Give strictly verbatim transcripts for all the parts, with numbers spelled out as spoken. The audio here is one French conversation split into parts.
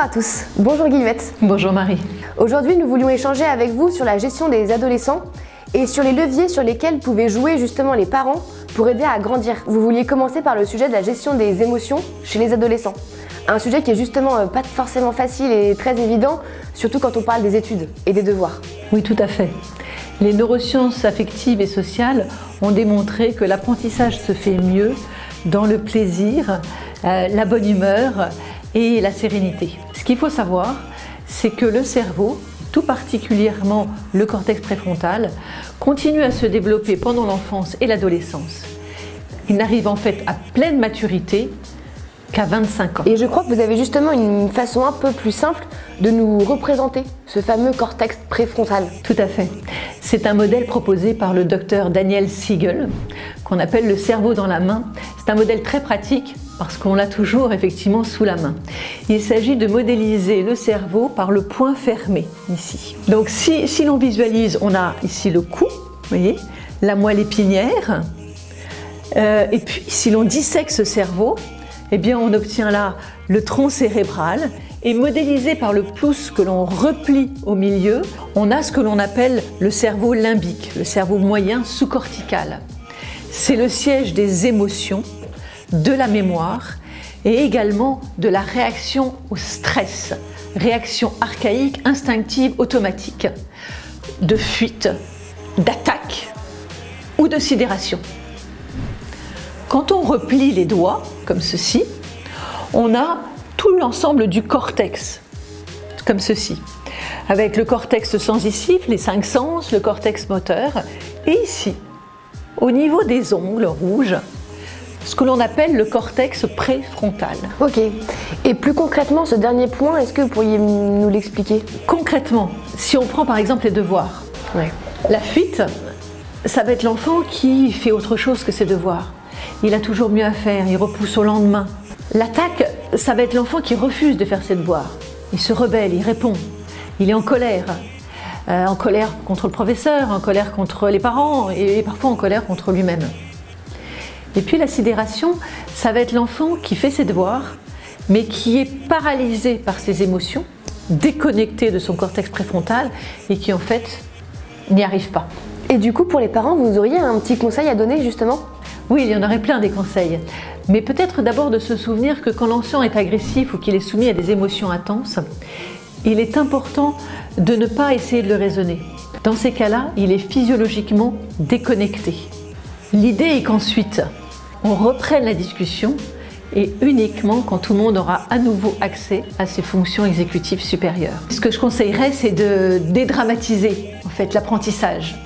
à tous, bonjour Guillemette. Bonjour Marie. Aujourd'hui nous voulions échanger avec vous sur la gestion des adolescents et sur les leviers sur lesquels pouvaient jouer justement les parents pour aider à grandir. Vous vouliez commencer par le sujet de la gestion des émotions chez les adolescents. Un sujet qui est justement pas forcément facile et très évident, surtout quand on parle des études et des devoirs. Oui, tout à fait. Les neurosciences affectives et sociales ont démontré que l'apprentissage se fait mieux dans le plaisir, euh, la bonne humeur et la sérénité. Ce qu'il faut savoir, c'est que le cerveau, tout particulièrement le cortex préfrontal, continue à se développer pendant l'enfance et l'adolescence. Il n'arrive en fait à pleine maturité qu'à vingt-cinq ans. Et je crois que vous avez justement une façon un peu plus simple de nous représenter ce fameux cortex préfrontal. Tout à fait. C'est un modèle proposé par le docteur Daniel Siegel, qu'on appelle le cerveau dans la main. C'est un modèle très pratique parce qu'on l'a toujours effectivement sous la main. Il s'agit de modéliser le cerveau par le point fermé, ici. Donc si, si l'on visualise, on a ici le cou, vous voyez, la moelle épinière, euh, et puis si l'on dissèque ce cerveau, eh bien on obtient là le tronc cérébral, et modélisé par le pouce que l'on replie au milieu, on a ce que l'on appelle le cerveau limbique, le cerveau moyen sous-cortical. C'est le siège des émotions, de la mémoire et également de la réaction au stress, réaction archaïque, instinctive, automatique, de fuite, d'attaque ou de sidération. Quand on replie les doigts, comme ceci, on a tout l'ensemble du cortex, comme ceci, avec le cortex sensitif, les cinq sens, le cortex moteur, et ici, au niveau des ongles rouges, ce que l'on appelle le cortex préfrontal. Ok, et plus concrètement, ce dernier point, est-ce que vous pourriez nous l'expliquer? Concrètement, si on prend par exemple les devoirs, ouais. La fuite, ça va être l'enfant qui fait autre chose que ses devoirs. Il a toujours mieux à faire, il repousse au lendemain. L'attaque, ça va être l'enfant qui refuse de faire ses devoirs. Il se rebelle, il répond, il est en colère. Euh, en colère contre le professeur, en colère contre les parents et parfois en colère contre lui-même. Et puis la sidération, ça va être l'enfant qui fait ses devoirs, mais qui est paralysé par ses émotions, déconnecté de son cortex préfrontal et qui en fait n'y arrive pas. Et du coup, pour les parents, vous auriez un petit conseil à donner justement? Oui, il y en aurait plein des conseils. Mais peut-être d'abord de se souvenir que quand l'enfant est agressif ou qu'il est soumis à des émotions intenses, il est important de ne pas essayer de le raisonner. Dans ces cas-là, il est physiologiquement déconnecté. L'idée est qu'ensuite, on reprenne la discussion et uniquement quand tout le monde aura à nouveau accès à ses fonctions exécutives supérieures. Ce que je conseillerais, c'est de dédramatiser en fait l'apprentissage.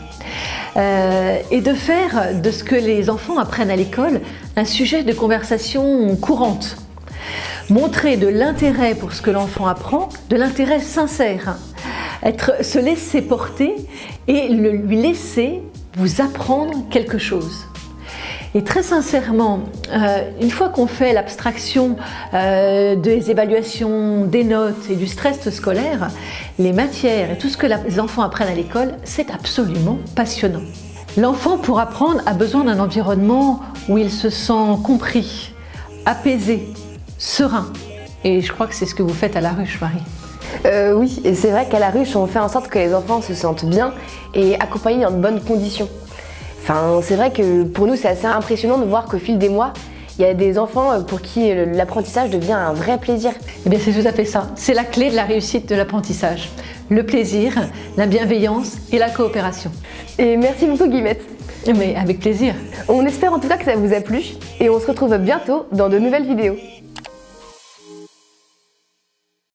Euh, et de faire de ce que les enfants apprennent à l'école un sujet de conversation courante. Montrer de l'intérêt pour ce que l'enfant apprend, de l'intérêt sincère. Être, se laisser porter et le, lui laisser vous apprendre quelque chose. Et très sincèrement, euh, une fois qu'on fait l'abstraction euh, des évaluations, des notes et du stress scolaire, les matières et tout ce que les enfants apprennent à l'école, c'est absolument passionnant. L'enfant, pour apprendre, a besoin d'un environnement où il se sent compris, apaisé, serein. Et je crois que c'est ce que vous faites à La Ruche, Marie. Euh, oui, et c'est vrai qu'à La Ruche, on fait en sorte que les enfants se sentent bien et accompagnés dans de bonnes conditions. Enfin, c'est vrai que pour nous, c'est assez impressionnant de voir qu'au fil des mois, il y a des enfants pour qui l'apprentissage devient un vrai plaisir. Eh bien, c'est tout à fait ça. C'est la clé de la réussite de l'apprentissage. Le plaisir, la bienveillance et la coopération. Et merci beaucoup, Guillemette. Mais avec plaisir. On espère en tout cas que ça vous a plu et on se retrouve bientôt dans de nouvelles vidéos.